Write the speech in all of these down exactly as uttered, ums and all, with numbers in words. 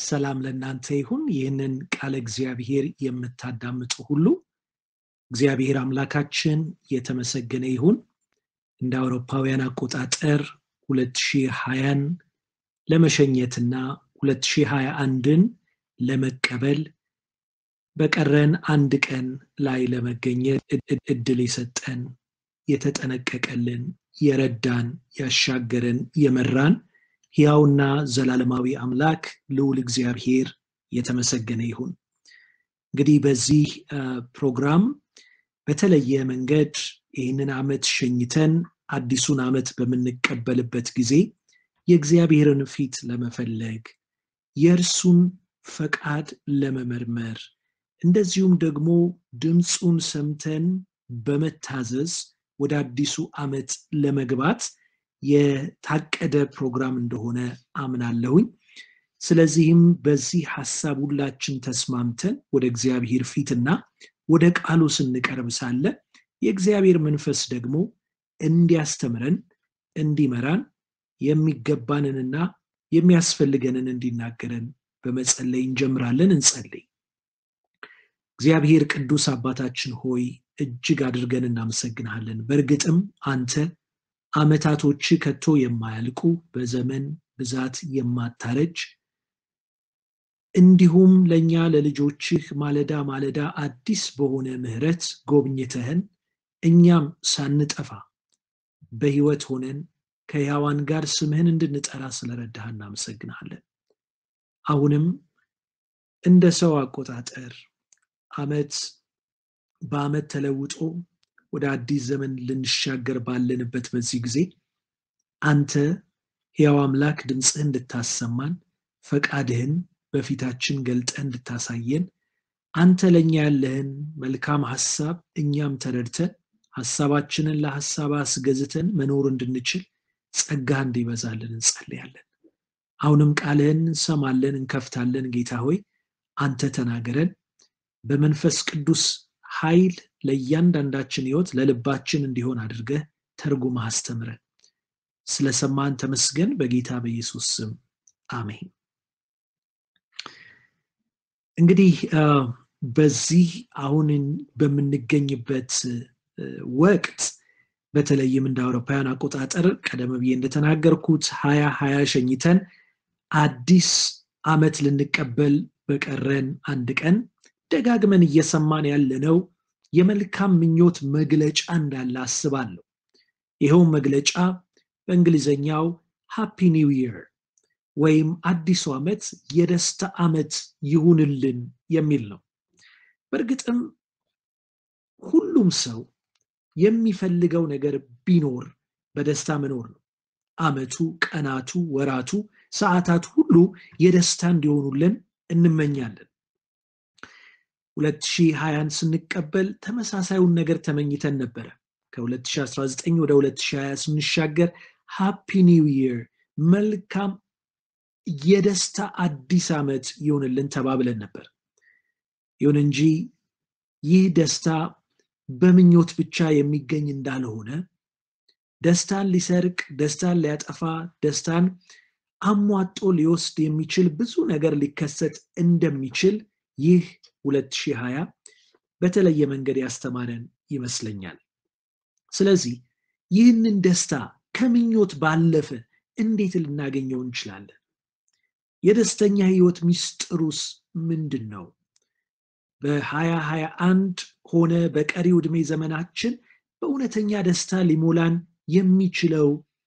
ሰላም ለእናንተ ይሁን። ይህንን ቃል እግዚአብሔር የምታዳምጡ ሁሉ እግዚአብሔር አምላካችን የተመሰገነ ይሁን። እንደ አውሮፓውያን አቆጣጠር ሁለት ሺህ ሃያን ለመሸኘትና ሁለት ሺህ ሃያ አንድን ለመቀበል በቀረን አንድ ቀን ላይ ለመገኘት እድል የሰጠን የተጠነቀቀልን የረዳን ያሻገረን የመራን ሕያውና ዘላለማዊ አምላክ ልዑል እግዚአብሔር የተመሰገነ ይሁን። እንግዲህ በዚህ ፕሮግራም በተለየ መንገድ ይህንን ዓመት ሸኝተን አዲሱን ዓመት በምንቀበልበት ጊዜ የእግዚአብሔርን ፊት ለመፈለግ የእርሱን ፈቃድ ለመመርመር እንደዚሁም ደግሞ ድምፁን ሰምተን በመታዘዝ ወደ አዲሱ ዓመት ለመግባት የታቀደ ፕሮግራም እንደሆነ አምናለሁኝ። ስለዚህም በዚህ ሐሳብ ሁላችን ተስማምተን ወደ እግዚአብሔር ፊትና ወደ ቃሉ ስንቀርብ ሳለ የእግዚአብሔር መንፈስ ደግሞ እንዲያስተምረን እንዲመራን የሚገባንንና የሚያስፈልገንን እንዲናገረን በመጸለይ እንጀምራለን። እንጸልይ። እግዚአብሔር ቅዱስ አባታችን ሆይ እጅግ አድርገን እናመሰግናለን። በእርግጥም አንተ ዓመታቶች ከቶ የማያልቁ በዘመን ብዛት የማታረጅ እንዲሁም ለኛ ለልጆችህ ማለዳ ማለዳ አዲስ በሆነ ምህረት ጎብኝተህን እኛም ሳንጠፋ በሕይወት ሆነን ከሕያዋን ጋር ስምህን እንድንጠራ ስለረዳህ እናመሰግናለን። አሁንም እንደ ሰው አቆጣጠር ዓመት በዓመት ተለውጦ ወደ አዲስ ዘመን ልንሻገር ባለንበት በዚህ ጊዜ አንተ ሕያው አምላክ ድምፅህን እንድታሰማን ፈቃድህን በፊታችን ገልጠህ እንድታሳየን አንተ ለኛ ያለህን መልካም ሐሳብ እኛም ተረድተን ሐሳባችንን ለሐሳብ አስገዝተን መኖር እንድንችል ጸጋህ እንዲበዛልን እንጸልያለን። አሁንም ቃልህን እንሰማለን፣ እንከፍታለን። ጌታ ሆይ አንተ ተናገረን። በመንፈስ ቅዱስ ኃይል ለእያንዳንዳችን ሕይወት ለልባችን እንዲሆን አድርገህ ተርጉመህ አስተምረን። ስለሰማን ተመስገን። በጌታ በኢየሱስ ስም አሜን። እንግዲህ በዚህ አሁን በምንገኝበት ወቅት በተለይም እንደ አውሮፓውያን አቆጣጠር ቀደም ብዬ እንደተናገርኩት ሃያ ሃያ ሸኝተን አዲስ ዓመት ልንቀበል በቀረን አንድ ቀን ደጋግመን እየሰማን ያለነው የመልካም ምኞት መግለጫ እንዳለ አስባለሁ። ይሄው መግለጫ በእንግሊዘኛው ሃፒ ኒው ይር ወይም አዲሱ ዓመት የደስታ ዓመት ይሁንልን የሚል ነው። በእርግጥም ሁሉም ሰው የሚፈልገው ነገር ቢኖር በደስታ መኖር ነው። ዓመቱ፣ ቀናቱ፣ ወራቱ፣ ሰዓታት ሁሉ የደስታ እንዲሆኑልን እንመኛለን። ሁለት ሺህ ሃያን ስንቀበል ተመሳሳዩን ነገር ተመኝተን ነበረ። ከሁለት ሺህ አስራ ዘጠኝ ወደ ሁለት ሺህ ሃያ ስንሻገር ሃፒ ኒው ይር መልካም የደስታ አዲስ ዓመት ይሆንልን ተባብለን ነበር። ይሁን እንጂ ይህ ደስታ በምኞት ብቻ የሚገኝ እንዳልሆነ፣ ደስታን ሊሰርቅ፣ ደስታን ሊያጠፋ፣ ደስታን አሟጦ ሊወስድ የሚችል ብዙ ነገር ሊከሰት እንደሚችል ይህ ሁለት ሺህ ሃያ በተለየ መንገድ ያስተማረን ይመስለኛል። ስለዚህ ይህንን ደስታ ከምኞት ባለፈ እንዴት ልናገኘው እንችላለን? የደስተኛ ሕይወት ሚስጥሩስ ምንድን ነው? በሃያ ሃያ አንድ ሆነ በቀሪው ዕድሜ ዘመናችን በእውነተኛ ደስታ ሊሞላን የሚችለው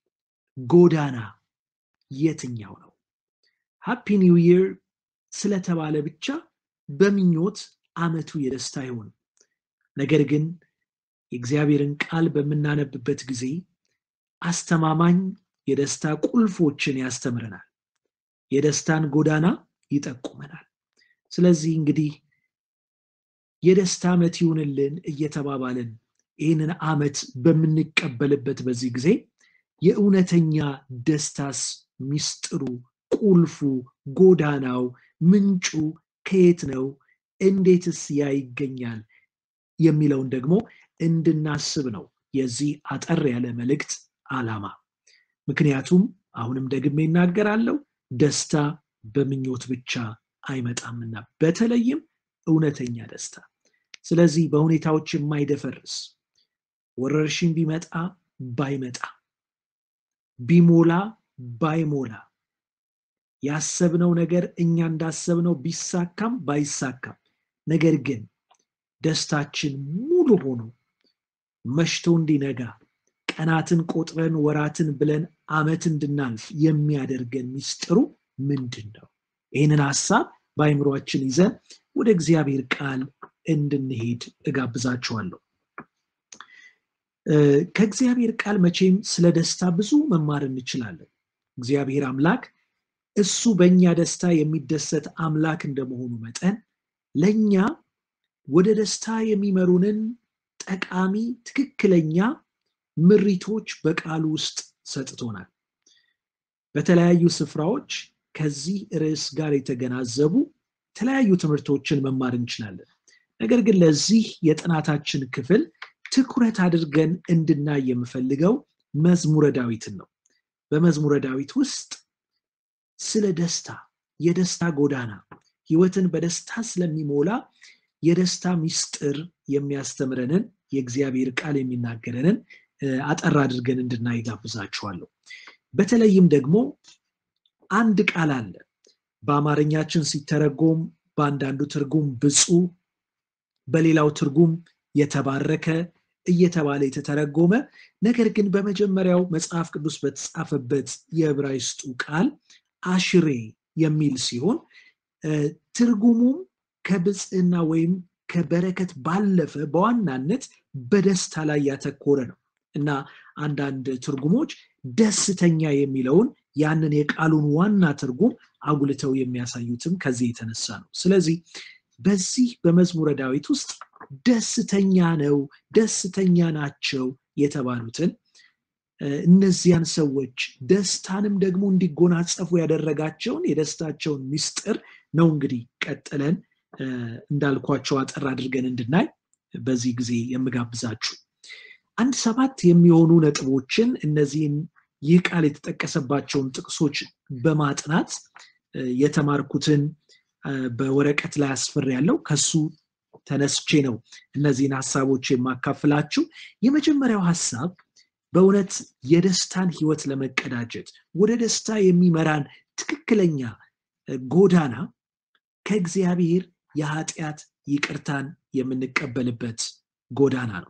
ጎዳና የትኛው ነው? ሃፒ ኒው ይር ስለተባለ ብቻ በምኞት ዓመቱ የደስታ ይሆን። ነገር ግን የእግዚአብሔርን ቃል በምናነብበት ጊዜ አስተማማኝ የደስታ ቁልፎችን ያስተምረናል፣ የደስታን ጎዳና ይጠቁመናል። ስለዚህ እንግዲህ የደስታ ዓመት ይሁንልን እየተባባልን ይህንን ዓመት በምንቀበልበት በዚህ ጊዜ የእውነተኛ ደስታስ ሚስጥሩ፣ ቁልፉ፣ ጎዳናው፣ ምንጩ ከየት ነው? እንዴትስ ያ ይገኛል? የሚለውን ደግሞ እንድናስብ ነው የዚህ አጠር ያለ መልእክት ዓላማ። ምክንያቱም አሁንም ደግሜ እናገራለሁ፣ ደስታ በምኞት ብቻ አይመጣምና በተለይም እውነተኛ ደስታ። ስለዚህ በሁኔታዎች የማይደፈርስ ወረርሽኝ ቢመጣ ባይመጣ ቢሞላ ባይሞላ ያሰብነው ነገር እኛ እንዳሰብነው ቢሳካም ባይሳካም ነገር ግን ደስታችን ሙሉ ሆኖ መሽቶ እንዲነጋ ቀናትን ቆጥረን ወራትን ብለን ዓመት እንድናልፍ የሚያደርገን ሚስጥሩ ምንድነው? ይህንን ሐሳብ በአይምሮአችን ይዘን ወደ እግዚአብሔር ቃል እንድንሄድ እጋብዛችኋለሁ። ከእግዚአብሔር ቃል መቼም ስለ ደስታ ብዙ መማር እንችላለን። እግዚአብሔር አምላክ እሱ በእኛ ደስታ የሚደሰት አምላክ እንደመሆኑ መጠን ለእኛ ወደ ደስታ የሚመሩንን ጠቃሚ ትክክለኛ ምሪቶች በቃሉ ውስጥ ሰጥቶናል። በተለያዩ ስፍራዎች ከዚህ ርዕስ ጋር የተገናዘቡ የተለያዩ ትምህርቶችን መማር እንችላለን። ነገር ግን ለዚህ የጥናታችን ክፍል ትኩረት አድርገን እንድናይ የምፈልገው መዝሙረ ዳዊትን ነው። በመዝሙረ ዳዊት ውስጥ ስለ ደስታ፣ የደስታ ጎዳና፣ ህይወትን በደስታ ስለሚሞላ የደስታ ሚስጥር የሚያስተምረንን የእግዚአብሔር ቃል የሚናገረንን አጠር አድርገን እንድናይ ጋብዛችኋለሁ። በተለይም ደግሞ አንድ ቃል አለ በአማርኛችን ሲተረጎም በአንዳንዱ ትርጉም ብፁዕ፣ በሌላው ትርጉም የተባረከ እየተባለ የተተረጎመ ነገር ግን በመጀመሪያው መጽሐፍ ቅዱስ በተጻፈበት የዕብራይስጡ ቃል አሽሬ የሚል ሲሆን ትርጉሙም ከብጽዕና ወይም ከበረከት ባለፈ በዋናነት በደስታ ላይ ያተኮረ ነው እና አንዳንድ ትርጉሞች ደስተኛ የሚለውን ያንን የቃሉን ዋና ትርጉም አጉልተው የሚያሳዩትም ከዚህ የተነሳ ነው። ስለዚህ በዚህ በመዝሙረ ዳዊት ውስጥ ደስተኛ ነው፣ ደስተኛ ናቸው የተባሉትን እነዚያን ሰዎች ደስታንም ደግሞ እንዲጎናጸፉ ያደረጋቸውን የደስታቸውን ሚስጥር ነው እንግዲህ ቀጥለን እንዳልኳቸው አጠር አድርገን እንድናይ በዚህ ጊዜ የምጋብዛችሁ። አንድ ሰባት የሚሆኑ ነጥቦችን እነዚህን ይህ ቃል የተጠቀሰባቸውን ጥቅሶች በማጥናት የተማርኩትን በወረቀት ላይ አስፍሬያለሁ። ከሱ ተነስቼ ነው እነዚህን ሐሳቦች የማካፍላችሁ። የመጀመሪያው ሐሳብ በእውነት የደስታን ህይወት ለመቀዳጀት ወደ ደስታ የሚመራን ትክክለኛ ጎዳና ከእግዚአብሔር የኃጢአት ይቅርታን የምንቀበልበት ጎዳና ነው።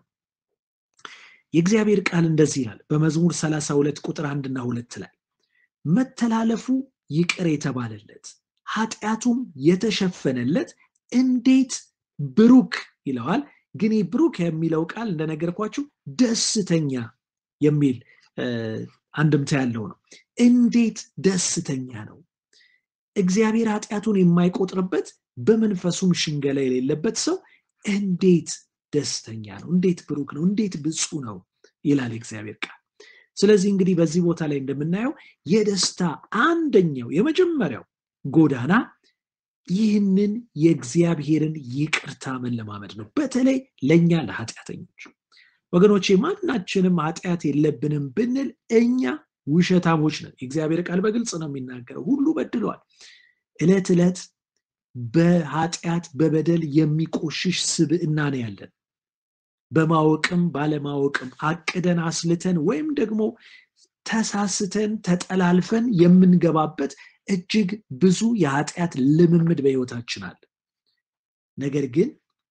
የእግዚአብሔር ቃል እንደዚህ ይላል በመዝሙር ሰላሳ ሁለት ቁጥር አንድ እና ሁለት ላይ መተላለፉ ይቅር የተባለለት ኃጢአቱም የተሸፈነለት እንዴት ብሩክ ይለዋል። ግን ብሩክ የሚለው ቃል እንደነገርኳችሁ ደስተኛ የሚል አንድምታ ያለው ነው። እንዴት ደስተኛ ነው! እግዚአብሔር ኃጢአቱን የማይቆጥርበት በመንፈሱም ሽንገላ የሌለበት ሰው እንዴት ደስተኛ ነው፣ እንዴት ብሩክ ነው፣ እንዴት ብፁዕ ነው ይላል እግዚአብሔር ቃል። ስለዚህ እንግዲህ በዚህ ቦታ ላይ እንደምናየው የደስታ አንደኛው የመጀመሪያው ጎዳና ይህንን የእግዚአብሔርን ይቅርታ መለማመድ ነው። በተለይ ለኛ ለኃጢአተኞች ወገኖቼ ማናችንም ኃጢአት የለብንም ብንል እኛ ውሸታሞች ነን። የእግዚአብሔር ቃል በግልጽ ነው የሚናገረው። ሁሉ በድሏል። ዕለት ዕለት በኃጢአት በበደል የሚቆሽሽ ስብዕና ነው ያለን። በማወቅም ባለማወቅም አቅደን አስልተን ወይም ደግሞ ተሳስተን ተጠላልፈን የምንገባበት እጅግ ብዙ የኃጢአት ልምምድ በሕይወታችን አለ። ነገር ግን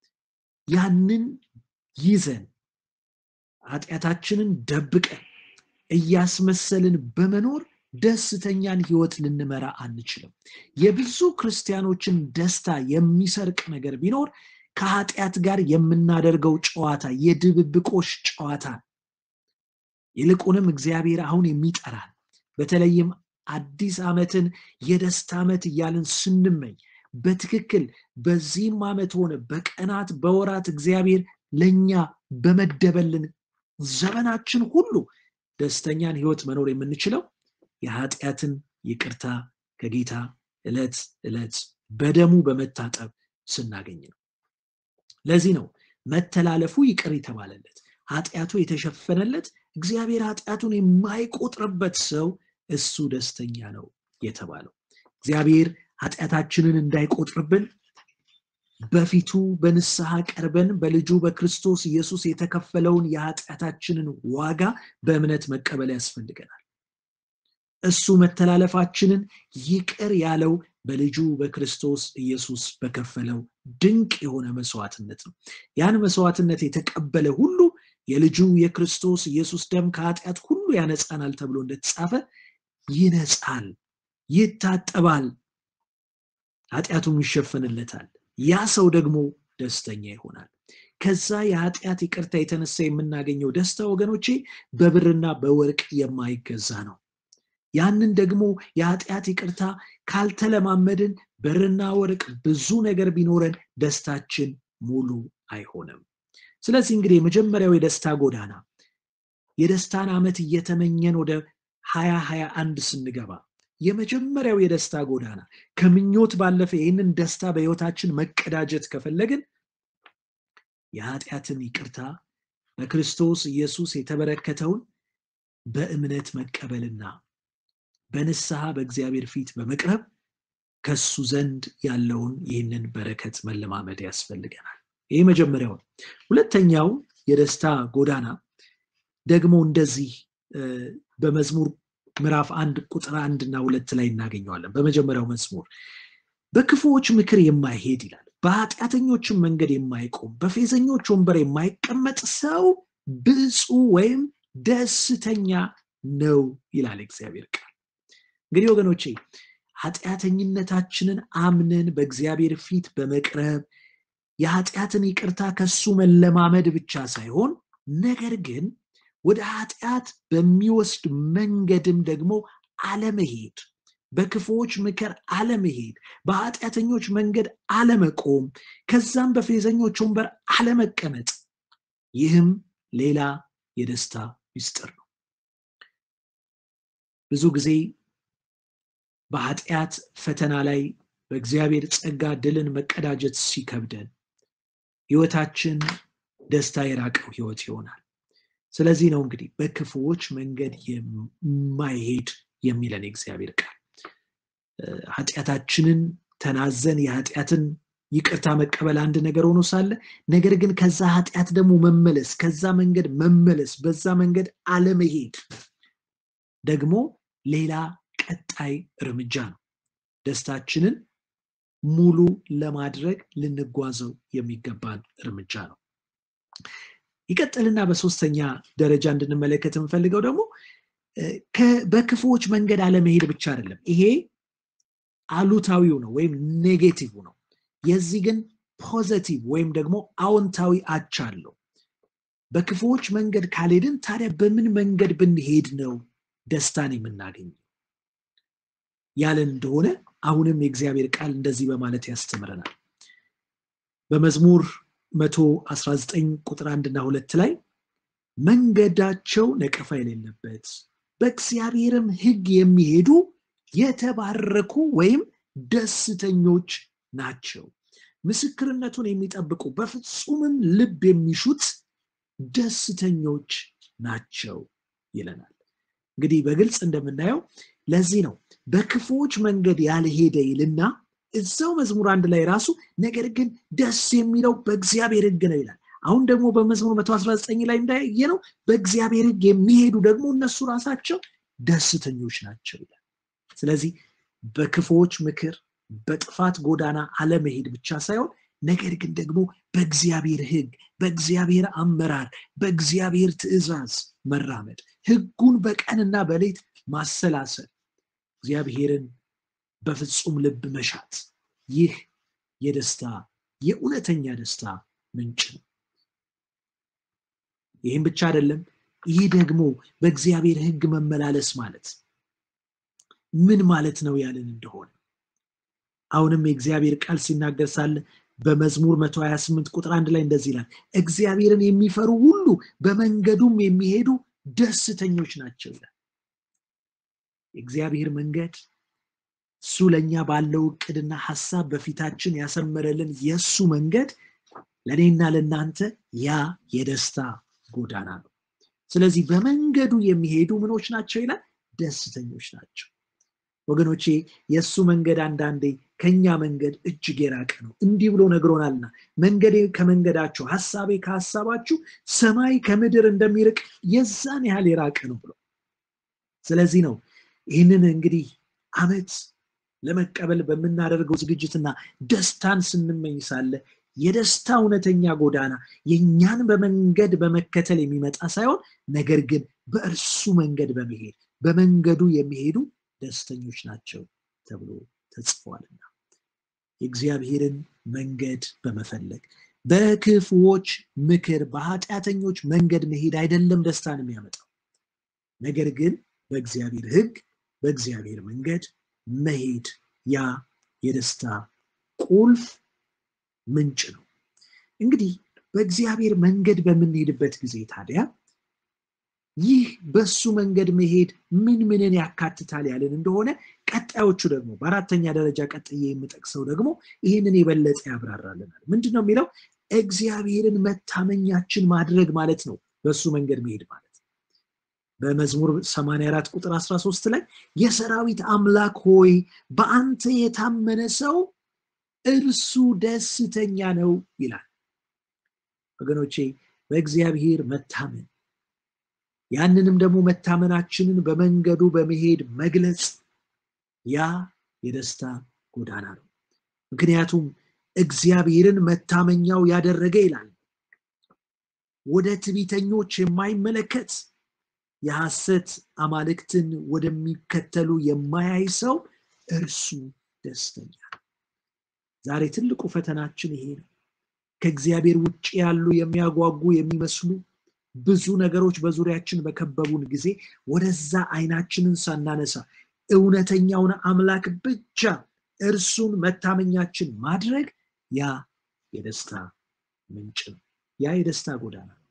ያንን ይዘን ኃጢአታችንን ደብቀን እያስመሰልን በመኖር ደስተኛን ህይወት ልንመራ አንችልም። የብዙ ክርስቲያኖችን ደስታ የሚሰርቅ ነገር ቢኖር ከኃጢአት ጋር የምናደርገው ጨዋታ፣ የድብብቆሽ ጨዋታ። ይልቁንም እግዚአብሔር አሁን የሚጠራን በተለይም አዲስ ዓመትን የደስታ ዓመት እያልን ስንመኝ በትክክል በዚህም ዓመት ሆነ በቀናት በወራት እግዚአብሔር ለኛ በመደበልን ዘመናችን ሁሉ ደስተኛን ህይወት መኖር የምንችለው የኃጢአትን ይቅርታ ከጌታ ዕለት ዕለት በደሙ በመታጠብ ስናገኝ ነው። ለዚህ ነው መተላለፉ ይቅር የተባለለት ኃጢአቱ የተሸፈነለት እግዚአብሔር ኃጢአቱን የማይቆጥርበት ሰው እሱ ደስተኛ ነው የተባለው። እግዚአብሔር ኃጢአታችንን እንዳይቆጥርብን በፊቱ በንስሐ ቀርበን በልጁ በክርስቶስ ኢየሱስ የተከፈለውን የኃጢአታችንን ዋጋ በእምነት መቀበል ያስፈልገናል። እሱ መተላለፋችንን ይቅር ያለው በልጁ በክርስቶስ ኢየሱስ በከፈለው ድንቅ የሆነ መስዋዕትነት ነው። ያን መስዋዕትነት የተቀበለ ሁሉ የልጁ የክርስቶስ ኢየሱስ ደም ከኃጢአት ሁሉ ያነጻናል ተብሎ እንደተጻፈ ይነጻል፣ ይታጠባል፣ ኃጢአቱም ይሸፈንለታል። ያ ሰው ደግሞ ደስተኛ ይሆናል። ከዛ የኃጢአት ይቅርታ የተነሳ የምናገኘው ደስታ ወገኖቼ በብርና በወርቅ የማይገዛ ነው። ያንን ደግሞ የኃጢአት ይቅርታ ካልተለማመድን ብርና ወርቅ ብዙ ነገር ቢኖረን ደስታችን ሙሉ አይሆንም። ስለዚህ እንግዲህ የመጀመሪያው የደስታ ጎዳና የደስታን ዓመት እየተመኘን ወደ ሃያ ሃያ አንድ ስንገባ የመጀመሪያው የደስታ ጎዳና ከምኞት ባለፈ ይህንን ደስታ በሕይወታችን መቀዳጀት ከፈለግን የኃጢአትን ይቅርታ በክርስቶስ ኢየሱስ የተበረከተውን በእምነት መቀበልና በንስሐ በእግዚአብሔር ፊት በመቅረብ ከሱ ዘንድ ያለውን ይህንን በረከት መለማመድ ያስፈልገናል። ይሄ መጀመሪያው። ሁለተኛው የደስታ ጎዳና ደግሞ እንደዚህ በመዝሙር ምዕራፍ አንድ ቁጥር አንድ እና ሁለት ላይ እናገኘዋለን። በመጀመሪያው መዝሙር በክፉዎች ምክር የማይሄድ ይላል፣ በኃጢአተኞችም መንገድ የማይቆም በፌዘኞች ወንበር የማይቀመጥ ሰው ብፁዕ ወይም ደስተኛ ነው ይላል እግዚአብሔር ቃል። እንግዲህ ወገኖቼ ኃጢአተኝነታችንን አምነን በእግዚአብሔር ፊት በመቅረብ የኃጢአትን ይቅርታ ከሱ መለማመድ ብቻ ሳይሆን ነገር ግን ወደ ኃጢአት በሚወስድ መንገድም ደግሞ አለመሄድ፣ በክፉዎች ምክር አለመሄድ፣ በኃጢአተኞች መንገድ አለመቆም፣ ከዛም በፌዘኞች ወንበር አለመቀመጥ፣ ይህም ሌላ የደስታ ምስጢር ነው። ብዙ ጊዜ በኃጢአት ፈተና ላይ በእግዚአብሔር ጸጋ ድልን መቀዳጀት ሲከብደን ሕይወታችን ደስታ የራቀው ሕይወት ይሆናል። ስለዚህ ነው እንግዲህ በክፉዎች መንገድ የማይሄድ የሚለን እግዚአብሔር ቃል። ኃጢአታችንን ተናዘን የኃጢአትን ይቅርታ መቀበል አንድ ነገር ሆኖ ሳለ ነገር ግን ከዛ ኃጢአት ደግሞ መመለስ፣ ከዛ መንገድ መመለስ፣ በዛ መንገድ አለመሄድ ደግሞ ሌላ ቀጣይ እርምጃ ነው። ደስታችንን ሙሉ ለማድረግ ልንጓዘው የሚገባን እርምጃ ነው። ይቀጥልና በሶስተኛ ደረጃ እንድንመለከት የምፈልገው ደግሞ በክፉዎች መንገድ አለመሄድ ብቻ አይደለም። ይሄ አሉታዊው ነው ወይም ኔጌቲቭ ነው። የዚህ ግን ፖዚቲቭ ወይም ደግሞ አዎንታዊ አቻ አለው። በክፉዎች መንገድ ካልሄድን ታዲያ በምን መንገድ ብንሄድ ነው ደስታን የምናገኘው ያለን እንደሆነ አሁንም የእግዚአብሔር ቃል እንደዚህ በማለት ያስተምረናል። በመዝሙር መቶ አስራ ዘጠኝ ቁጥር አንድ እና ሁለት ላይ መንገዳቸው ነቀፋ የሌለበት በእግዚአብሔርም ሕግ የሚሄዱ የተባረኩ ወይም ደስተኞች ናቸው፣ ምስክርነቱን የሚጠብቁ በፍጹምም ልብ የሚሹት ደስተኞች ናቸው ይለናል። እንግዲህ በግልጽ እንደምናየው ለዚህ ነው በክፉዎች መንገድ ያልሄደ ይልና እዛው መዝሙር አንድ ላይ ራሱ ነገር ግን ደስ የሚለው በእግዚአብሔር ሕግ ነው ይላል። አሁን ደግሞ በመዝሙር መቶ አስራ ዘጠኝ ላይ እንዳየነው በእግዚአብሔር ሕግ የሚሄዱ ደግሞ እነሱ ራሳቸው ደስተኞች ናቸው ይላል። ስለዚህ በክፉዎች ምክር በጥፋት ጎዳና አለመሄድ ብቻ ሳይሆን ነገር ግን ደግሞ በእግዚአብሔር ሕግ፣ በእግዚአብሔር አመራር፣ በእግዚአብሔር ትእዛዝ መራመድ፣ ሕጉን በቀንና በሌት ማሰላሰል፣ እግዚአብሔርን በፍጹም ልብ መሻት፣ ይህ የደስታ የእውነተኛ ደስታ ምንጭ ነው። ይህም ብቻ አይደለም። ይህ ደግሞ በእግዚአብሔር ሕግ መመላለስ ማለት ምን ማለት ነው ያለን እንደሆነ አሁንም የእግዚአብሔር ቃል ሲናገር ሳለ በመዝሙር መቶ ሃያ ስምንት ቁጥር አንድ ላይ እንደዚህ ይላል፣ እግዚአብሔርን የሚፈሩ ሁሉ በመንገዱም የሚሄዱ ደስተኞች ናቸው ይላል። የእግዚአብሔር መንገድ እሱ ለኛ ባለው ዕቅድና ሐሳብ በፊታችን ያሰመረልን የሱ መንገድ ለኔና ለናንተ ያ የደስታ ጎዳና ነው። ስለዚህ በመንገዱ የሚሄዱ ምኖች ናቸው ይላል? ደስተኞች ናቸው። ወገኖቼ የሱ መንገድ አንዳንዴ ከኛ መንገድ እጅግ የራቀ ነው። እንዲህ ብሎ ነግሮናልና መንገዴ ከመንገዳችሁ ሐሳቤ ከሐሳባችሁ ሰማይ ከምድር እንደሚርቅ የዛን ያህል የራቀ ነው ብሎ። ስለዚህ ነው ይህንን እንግዲህ ዓመት ለመቀበል በምናደርገው ዝግጅትና ደስታን ስንመኝ ሳለ የደስታ እውነተኛ ጎዳና የኛን በመንገድ በመከተል የሚመጣ ሳይሆን ነገር ግን በእርሱ መንገድ በመሄድ በመንገዱ የሚሄዱ ደስተኞች ናቸው ተብሎ ተጽፏልና የእግዚአብሔርን መንገድ በመፈለግ በክፉዎች ምክር በኃጢአተኞች መንገድ መሄድ አይደለም ደስታን የሚያመጣው፣ ነገር ግን በእግዚአብሔር ሕግ በእግዚአብሔር መንገድ መሄድ ያ የደስታ ቁልፍ ምንጭ ነው። እንግዲህ በእግዚአብሔር መንገድ በምንሄድበት ጊዜ ታዲያ ይህ በሱ መንገድ መሄድ ምን ምንን ያካትታል ያለን እንደሆነ ቀጣዮቹ ደግሞ በአራተኛ ደረጃ ቀጥዬ የምጠቅሰው ደግሞ ይህንን የበለጠ ያብራራልናል። ምንድነው የሚለው? እግዚአብሔርን መታመኛችን ማድረግ ማለት ነው በሱ መንገድ መሄድ ማለት። በመዝሙር ሰማንያ አራት ቁጥር አስራ ሶስት ላይ የሰራዊት አምላክ ሆይ በአንተ የታመነ ሰው እርሱ ደስተኛ ነው ይላል። ወገኖቼ በእግዚአብሔር መታመን ያንንም ደግሞ መታመናችንን በመንገዱ በመሄድ መግለጽ ያ የደስታ ጎዳና ነው። ምክንያቱም እግዚአብሔርን መታመኛው ያደረገ ይላል ወደ ትዕቢተኞች የማይመለከት የሐሰት አማልክትን ወደሚከተሉ የማያይ ሰው እርሱ ደስተኛ ነው። ዛሬ ትልቁ ፈተናችን ይሄ ነው። ከእግዚአብሔር ውጭ ያሉ የሚያጓጉ የሚመስሉ ብዙ ነገሮች በዙሪያችን በከበቡን ጊዜ ወደዛ አይናችንን ሳናነሳ እውነተኛውን አምላክ ብቻ እርሱን መታመኛችን ማድረግ ያ የደስታ ምንጭ ነው። ያ የደስታ ጎዳና ነው።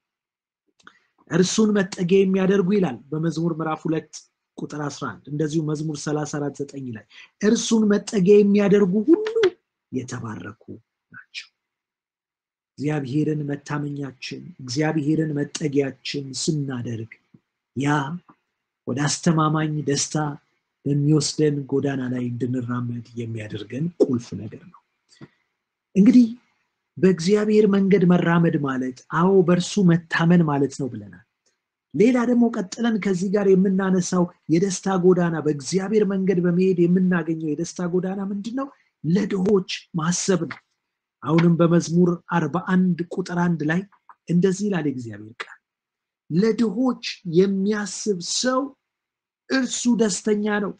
እርሱን መጠጊያ የሚያደርጉ ይላል በመዝሙር ምዕራፍ ሁለት ቁጥር አስራ አንድ፣ እንደዚሁ መዝሙር ሰላሳ አራት ዘጠኝ ላይ እርሱን መጠጊያ የሚያደርጉ ሁሉ የተባረኩ ናቸው። እግዚአብሔርን መታመኛችን እግዚአብሔርን መጠጊያችን ስናደርግ ያ ወደ አስተማማኝ ደስታ በሚወስደን ጎዳና ላይ እንድንራመድ የሚያደርገን ቁልፍ ነገር ነው። እንግዲህ በእግዚአብሔር መንገድ መራመድ ማለት አዎ በእርሱ መታመን ማለት ነው ብለናል። ሌላ ደግሞ ቀጥለን ከዚህ ጋር የምናነሳው የደስታ ጎዳና በእግዚአብሔር መንገድ በመሄድ የምናገኘው የደስታ ጎዳና ምንድነው? ለድሆች ማሰብ ነው። አሁንም በመዝሙር አርባ አንድ ቁጥር አንድ ላይ እንደዚህ ይላል እግዚአብሔር ቃል ለድሆች የሚያስብ ሰው እርሱ ደስተኛ ነው፣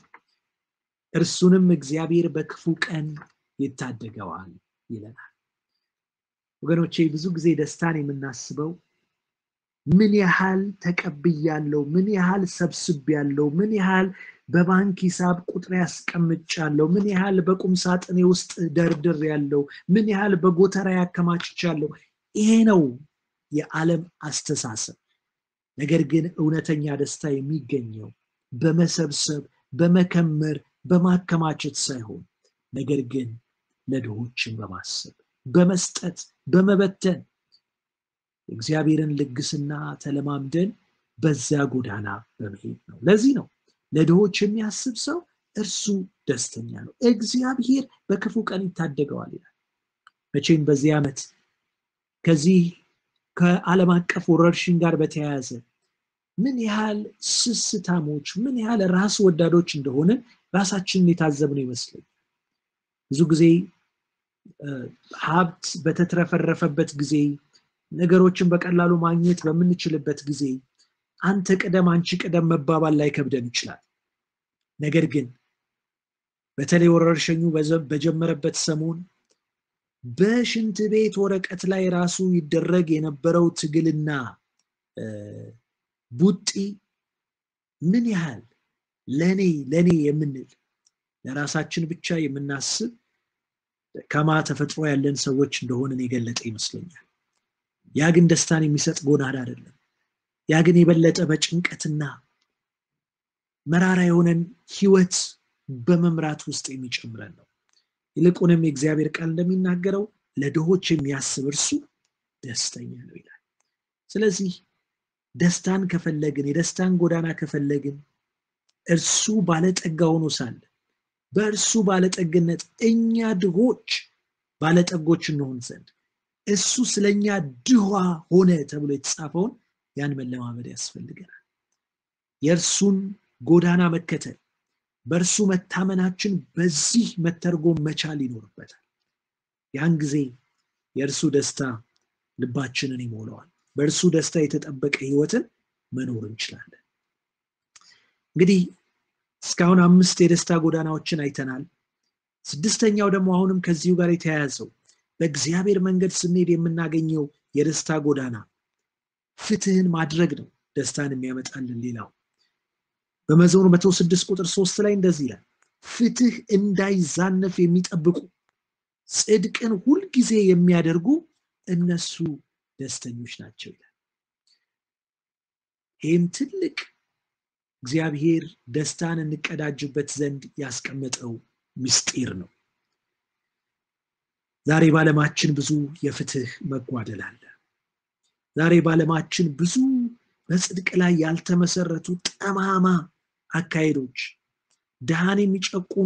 እርሱንም እግዚአብሔር በክፉ ቀን ይታደገዋል ይለናል። ወገኖቼ ብዙ ጊዜ ደስታን የምናስበው ምን ያህል ተቀብያለሁ፣ ምን ያህል ሰብስቤያለሁ፣ ምን ያህል በባንክ ሂሳብ ቁጥር ያስቀምጫለሁ፣ ምን ያህል በቁም ሳጥኔ ውስጥ ደርድር ያለው፣ ምን ያህል በጎተራ ያከማችቻለሁ። ይሄ ነው የዓለም አስተሳሰብ። ነገር ግን እውነተኛ ደስታ የሚገኘው በመሰብሰብ በመከመር በማከማቸት ሳይሆን ነገር ግን ለድሆችን በማሰብ በመስጠት በመበተን እግዚአብሔርን ልግስና ተለማምደን በዛ ጎዳና በመሄድ ነው። ለዚህ ነው ለድሆች የሚያስብ ሰው እርሱ ደስተኛ ነው፣ እግዚአብሔር በክፉ ቀን ይታደገዋል ይላል። መቼም በዚህ ዓመት ከዚህ ከዓለም አቀፍ ወረርሽኝ ጋር በተያያዘ ምን ያህል ስስታሞች ምን ያህል ራስ ወዳዶች እንደሆነ ራሳችንን የታዘብነው ይመስለኛል። ብዙ ጊዜ ሀብት በተትረፈረፈበት ጊዜ ነገሮችን በቀላሉ ማግኘት በምንችልበት ጊዜ አንተ ቀደም አንቺ ቀደም መባባል ላይ ከብደን ይችላል። ነገር ግን በተለይ ወረርሽኙ በጀመረበት ሰሞን በሽንት ቤት ወረቀት ላይ ራሱ ይደረግ የነበረው ትግልና ቡጢ ምን ያህል ለኔ ለኔ የምንል ለራሳችን ብቻ የምናስብ ከማ ተፈጥሮ ያለን ሰዎች እንደሆነን የገለጠ ይመስለኛል። ያ ግን ደስታን የሚሰጥ ጎዳና አይደለም። ያ ግን የበለጠ በጭንቀትና መራራ የሆነን ህይወት በመምራት ውስጥ የሚጨምረን ነው። ይልቁንም የእግዚአብሔር ቃል እንደሚናገረው ለድሆች የሚያስብ እርሱ ደስተኛ ነው ይላል። ስለዚህ ደስታን ከፈለግን የደስታን ጎዳና ከፈለግን እርሱ ባለጠጋ ሆኖ ሳለ በእርሱ ባለጠግነት እኛ ድሆች ባለጠጎች እንሆን ዘንድ እሱ ስለኛ ድሃ ሆነ ተብሎ የተጻፈውን ያን መለማመድ ያስፈልገናል። የእርሱን ጎዳና መከተል፣ በእርሱ መታመናችን በዚህ መተርጎም መቻል ይኖርበታል። ያን ጊዜ የእርሱ ደስታ ልባችንን ይሞላዋል። በእርሱ ደስታ የተጠበቀ ህይወትን መኖር እንችላለን። እንግዲህ እስካሁን አምስት የደስታ ጎዳናዎችን አይተናል። ስድስተኛው ደግሞ አሁንም ከዚሁ ጋር የተያያዘው በእግዚአብሔር መንገድ ስንሄድ የምናገኘው የደስታ ጎዳና ፍትህን ማድረግ ነው፣ ደስታን የሚያመጣልን። ሌላው በመዝሙር መቶ ስድስት ቁጥር ሶስት ላይ እንደዚህ ይላል፣ ፍትህ እንዳይዛነፍ የሚጠብቁ ጽድቅን ሁልጊዜ የሚያደርጉ እነሱ ደስተኞች ናቸው ይላል። ይህም ትልቅ እግዚአብሔር ደስታን እንቀዳጅበት ዘንድ ያስቀመጠው ምስጢር ነው። ዛሬ ባለማችን ብዙ የፍትህ መጓደል አለ። ዛሬ ባለማችን ብዙ በጽድቅ ላይ ያልተመሰረቱ ጠማማ አካሄዶች፣ ድሃን የሚጨቁኑ፣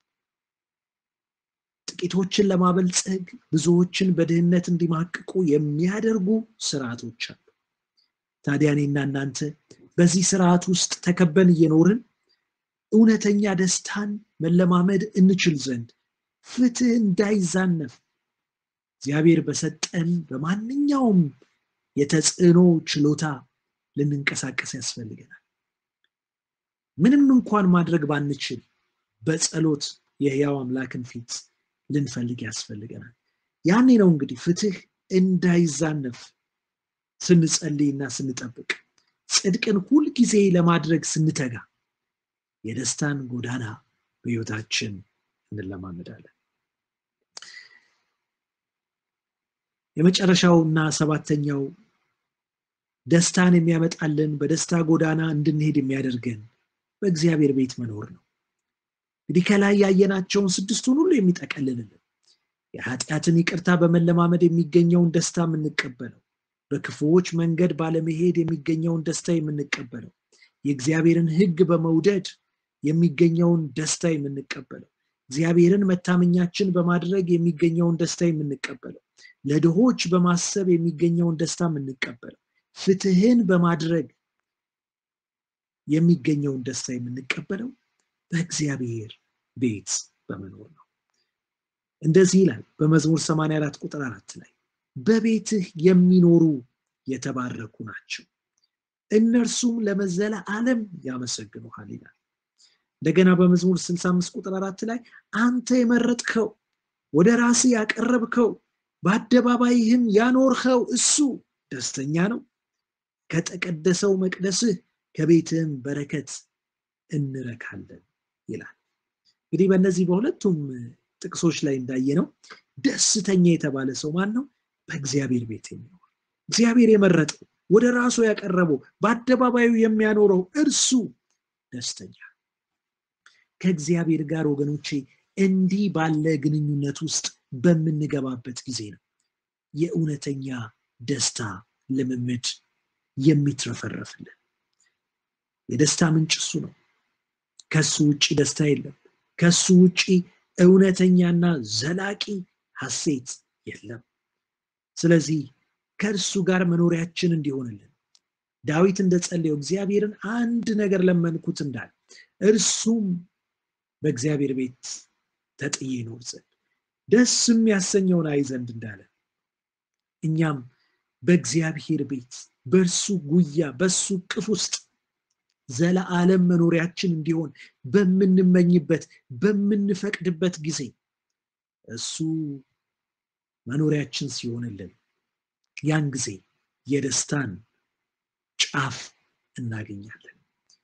ጥቂቶችን ለማበልጸግ ብዙዎችን በድህነት እንዲማቅቁ የሚያደርጉ ስርዓቶች አሉ። ታዲያ እኔና እናንተ በዚህ ስርዓት ውስጥ ተከበን እየኖርን እውነተኛ ደስታን መለማመድ እንችል ዘንድ ፍትህ እንዳይዛነፍ እግዚአብሔር በሰጠን በማንኛውም የተጽዕኖ ችሎታ ልንንቀሳቀስ ያስፈልገናል። ምንም እንኳን ማድረግ ባንችል በጸሎት የሕያው አምላክን ፊት ልንፈልግ ያስፈልገናል። ያኔ ነው እንግዲህ ፍትህ እንዳይዛነፍ ስንጸልይና ስንጠብቅ፣ ጽድቅን ሁል ጊዜ ለማድረግ ስንተጋ የደስታን ጎዳና በሕይወታችን እንለማመዳለን። የመጨረሻውና ሰባተኛው ደስታን የሚያመጣልን በደስታ ጎዳና እንድንሄድ የሚያደርገን በእግዚአብሔር ቤት መኖር ነው። እንግዲህ ከላይ ያየናቸውን ስድስቱን ሁሉ የሚጠቀልልልን የኃጢአትን ይቅርታ በመለማመድ የሚገኘውን ደስታ የምንቀበለው፣ በክፉዎች መንገድ ባለመሄድ የሚገኘውን ደስታ የምንቀበለው፣ የእግዚአብሔርን ሕግ በመውደድ የሚገኘውን ደስታ የምንቀበለው፣ እግዚአብሔርን መታመኛችን በማድረግ የሚገኘውን ደስታ የምንቀበለው፣ ለድሆች በማሰብ የሚገኘውን ደስታ የምንቀበለው፣ ፍትህን በማድረግ የሚገኘውን ደስታ የምንቀበለው በእግዚአብሔር ቤት በመኖር ነው። እንደዚህ ይላል በመዝሙር ሰማንያ አራት ቁጥር አራት ላይ በቤትህ የሚኖሩ የተባረኩ ናቸው፣ እነርሱም ለዘላለም ያመሰግኑሃል ይላል። እንደገና በመዝሙር ስልሳ አምስት ቁጥር አራት ላይ አንተ የመረጥከው ወደ ራስህ ያቀረብከው በአደባባይህም ያኖርኸው እሱ ደስተኛ ነው፣ ከተቀደሰው መቅደስህ ከቤትህም በረከት እንረካለን ይላል። እንግዲህ በእነዚህ በሁለቱም ጥቅሶች ላይ እንዳየነው ደስተኛ የተባለ ሰው ማን ነው? በእግዚአብሔር ቤት የሚኖር፣ እግዚአብሔር የመረጠው ወደ ራሱ ያቀረበው በአደባባዩ የሚያኖረው እርሱ ደስተኛ። ከእግዚአብሔር ጋር ወገኖቼ እንዲህ ባለ ግንኙነት ውስጥ በምንገባበት ጊዜ ነው የእውነተኛ ደስታ ልምምድ የሚትረፈረፍልን። የደስታ ምንጭ እሱ ነው። ከሱ ውጪ ደስታ የለም። ከሱ ውጪ እውነተኛና ዘላቂ ሐሴት የለም። ስለዚህ ከእርሱ ጋር መኖሪያችን እንዲሆንልን ዳዊት እንደጸለየው እግዚአብሔርን አንድ ነገር ለመንኩት እንዳለ እርሱም በእግዚአብሔር ቤት ተጥዬ ይኖር ዘንድ ደስም ያሰኘውን አይ ዘንድ እንዳለ እኛም በእግዚአብሔር ቤት በእርሱ ጉያ በእሱ ቅፍ ውስጥ ዘላለም መኖሪያችን እንዲሆን በምንመኝበት በምንፈቅድበት ጊዜ እሱ መኖሪያችን ሲሆንልን ያን ጊዜ የደስታን ጫፍ እናገኛለን።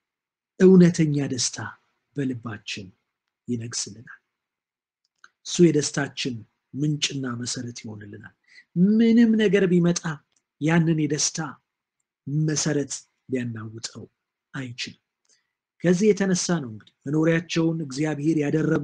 እውነተኛ ደስታ በልባችን ይነግስልናል። እሱ የደስታችን ምንጭና መሰረት ይሆንልናል። ምንም ነገር ቢመጣ ያንን የደስታ መሰረት ሊያናውጠው አይችልም። ከዚህ የተነሳ ነው እንግዲህ መኖሪያቸውን እግዚአብሔር ያደረጉ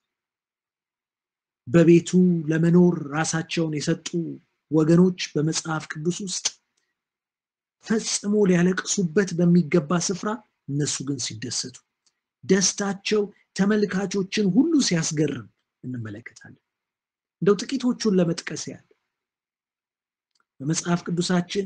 በቤቱ ለመኖር ራሳቸውን የሰጡ ወገኖች በመጽሐፍ ቅዱስ ውስጥ ፈጽሞ ሊያለቅሱበት በሚገባ ስፍራ እነሱ ግን ሲደሰቱ፣ ደስታቸው ተመልካቾችን ሁሉ ሲያስገርም እንመለከታለን። እንደው ጥቂቶቹን ለመጥቀስ ያህል በመጽሐፍ ቅዱሳችን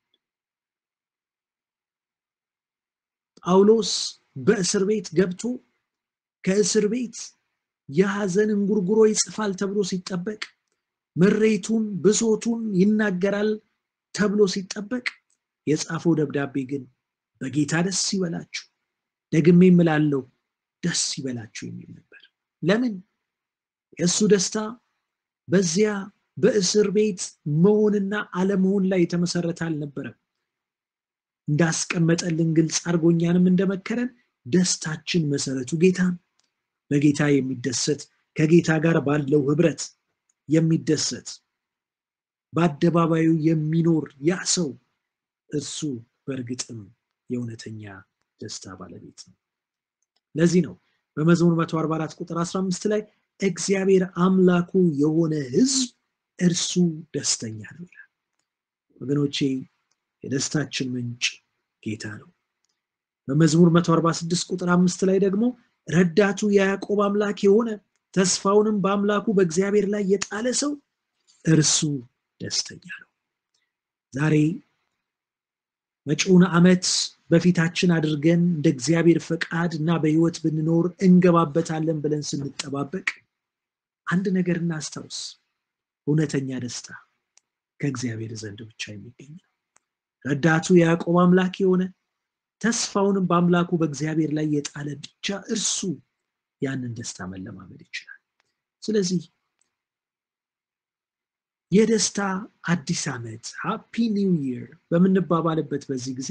ጳውሎስ በእስር ቤት ገብቶ ከእስር ቤት የሐዘን እንጉርጉሮ ይጽፋል ተብሎ ሲጠበቅ፣ ምሬቱን ብሶቱን ይናገራል ተብሎ ሲጠበቅ፣ የጻፈው ደብዳቤ ግን በጌታ ደስ ይበላችሁ፣ ደግሜ እላለሁ ደስ ይበላችሁ የሚል ነበር። ለምን? የእሱ ደስታ በዚያ በእስር ቤት መሆንና አለመሆን ላይ የተመሰረተ አልነበረም። እንዳስቀመጠልን ግልጽ አርጎኛንም እንደመከረን ደስታችን መሰረቱ ጌታ ነው። በጌታ የሚደሰት ከጌታ ጋር ባለው ህብረት የሚደሰት በአደባባዩ የሚኖር ያ ሰው እሱ በእርግጥም የእውነተኛ ደስታ ባለቤት ነው። ለዚህ ነው በመዝሙር መቶ አርባ አራት ቁጥር አስራ አምስት ላይ እግዚአብሔር አምላኩ የሆነ ህዝብ እርሱ ደስተኛ ነው ይላል። ወገኖቼ የደስታችን ምንጭ ጌታ ነው። በመዝሙር መቶ አርባ ስድስት ቁጥር አምስት ላይ ደግሞ ረዳቱ የያዕቆብ አምላክ የሆነ ተስፋውንም በአምላኩ በእግዚአብሔር ላይ የጣለ ሰው እርሱ ደስተኛ ነው። ዛሬ መጪውን ዓመት በፊታችን አድርገን እንደ እግዚአብሔር ፈቃድ እና በህይወት ብንኖር እንገባበታለን ብለን ስንጠባበቅ አንድ ነገር እናስታውስ። እውነተኛ ደስታ ከእግዚአብሔር ዘንድ ብቻ የሚገኝ ነው። ረዳቱ የያዕቆብ አምላክ የሆነ ተስፋውንም በአምላኩ በእግዚአብሔር ላይ የጣለ ብቻ እርሱ ያንን ደስታ መለማመድ ይችላል። ስለዚህ የደስታ አዲስ ዓመት ሃፒ ኒው ይር በምንባባልበት በዚህ ጊዜ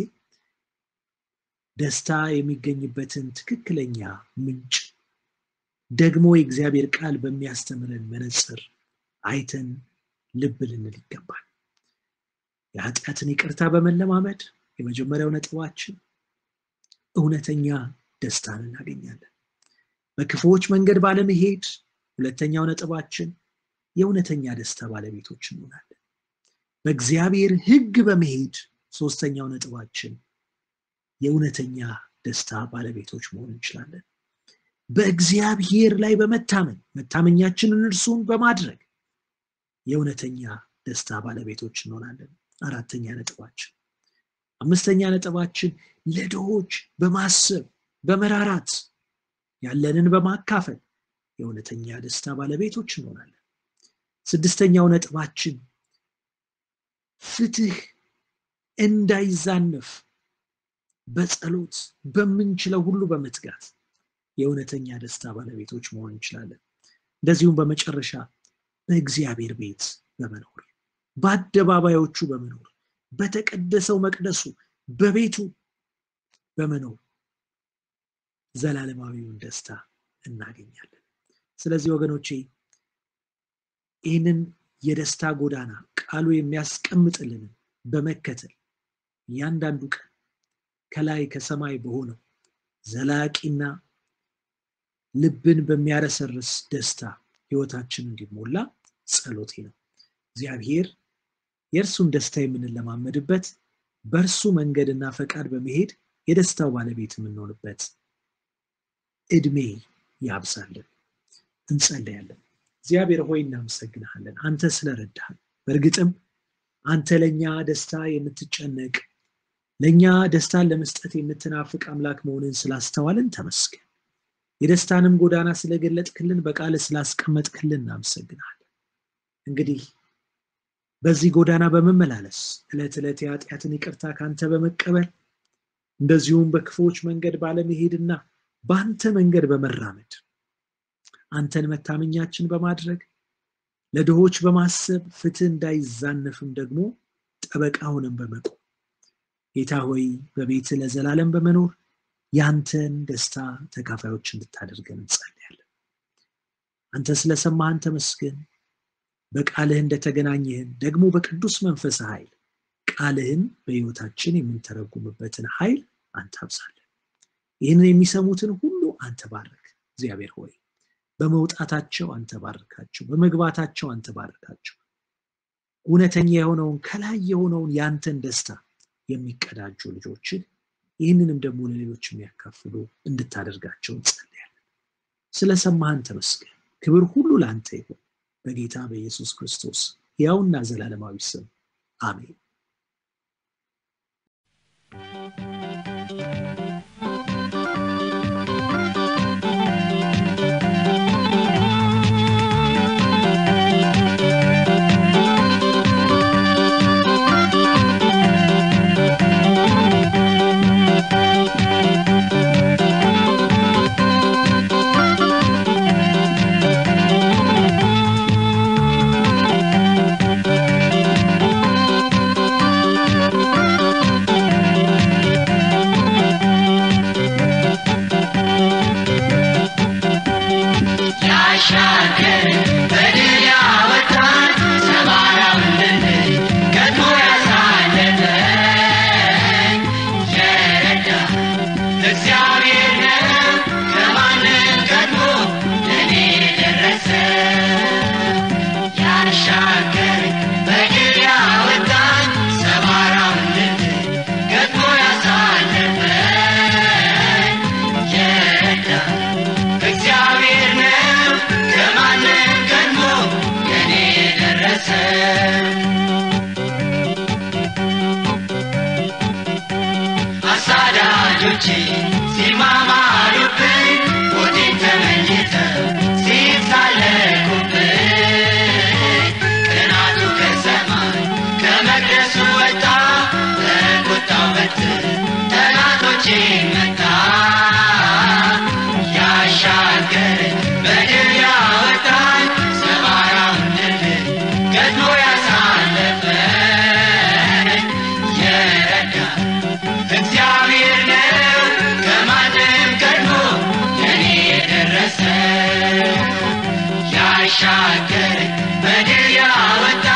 ደስታ የሚገኝበትን ትክክለኛ ምንጭ ደግሞ የእግዚአብሔር ቃል በሚያስተምረን መነጽር አይተን ልብ ልንል ይገባል። የኃጢአትን ይቅርታ በመለማመድ የመጀመሪያው ነጥባችን እውነተኛ ደስታን እናገኛለን። በክፉዎች መንገድ ባለመሄድ ሁለተኛው ነጥባችን የእውነተኛ ደስታ ባለቤቶች እንሆናለን። በእግዚአብሔር ሕግ በመሄድ ሶስተኛው ነጥባችን የእውነተኛ ደስታ ባለቤቶች መሆን እንችላለን። በእግዚአብሔር ላይ በመታመን መታመኛችንን እርሱን በማድረግ የእውነተኛ ደስታ ባለቤቶች እንሆናለን። አራተኛ ነጥባችን አምስተኛ ነጥባችን ለድሆች በማሰብ በመራራት ያለንን በማካፈል የእውነተኛ ደስታ ባለቤቶች እንሆናለን። ስድስተኛው ነጥባችን ፍትህ እንዳይዛነፍ በጸሎት በምንችለው ሁሉ በመትጋት የእውነተኛ ደስታ ባለቤቶች መሆን እንችላለን። እንደዚሁም በመጨረሻ በእግዚአብሔር ቤት በመኖር በአደባባዮቹ በመኖር በተቀደሰው መቅደሱ በቤቱ በመኖር ዘላለማዊውን ደስታ እናገኛለን። ስለዚህ ወገኖቼ ይህንን የደስታ ጎዳና ቃሉ የሚያስቀምጥልን በመከተል ያንዳንዱ ቀን ከላይ ከሰማይ በሆነው ዘላቂና ልብን በሚያረሰርስ ደስታ ህይወታችን እንዲሞላ ጸሎቴ ነው። እግዚአብሔር የእርሱን ደስታ የምንለማመድበት በእርሱ መንገድና ፈቃድ በመሄድ የደስታው ባለቤት የምንሆንበት እድሜ ያብዛልን። እንጸልያለን። እግዚአብሔር ሆይ እናመሰግናለን አንተ ስለረዳህን። በእርግጥም አንተ ለኛ ደስታ የምትጨነቅ ለኛ ደስታን ለመስጠት የምትናፍቅ አምላክ መሆንን ስላስተዋልን ተመስገን። የደስታንም ጎዳና ስለገለጥክልን በቃል ስላስቀመጥክልን እናመሰግናለን። እንግዲህ በዚህ ጎዳና በመመላለስ ዕለት ዕለት የኃጢአትን ይቅርታ ካንተ በመቀበል እንደዚሁም በክፉዎች መንገድ ባለመሄድና በአንተ መንገድ በመራመድ አንተን መታመኛችን በማድረግ ለድሆች በማሰብ ፍትህ እንዳይዛነፍም ደግሞ ጠበቃ ሆነን በመቆም ጌታ ሆይ በቤት ለዘላለም በመኖር ያንተን ደስታ ተካፋዮች እንድታደርገን እንጸልያለን። አንተ ስለሰማህን ተመስገን። በቃልህ እንደተገናኘህን ደግሞ በቅዱስ መንፈስ ኃይል ቃልህን በሕይወታችን የምንተረጉምበትን ኃይል አንተ አብዛለን። ይህንን የሚሰሙትን ሁሉ አንተ ባርክ። እግዚአብሔር ሆይ በመውጣታቸው አንተ ባርካቸው፣ በመግባታቸው አንተ ባርካቸው። እውነተኛ የሆነውን ከላይ የሆነውን ያንተን ደስታ የሚቀዳጁ ልጆችን ይህንንም ደግሞ ለሌሎች የሚያካፍሉ እንድታደርጋቸው እንጸልያለን። ስለሰማህን ተመስገን። ክብር ሁሉ ላንተ ይሁን በጌታ በኢየሱስ ክርስቶስ ሕያውና ዘላለማዊ ስም አሜን። Shaka, Maria,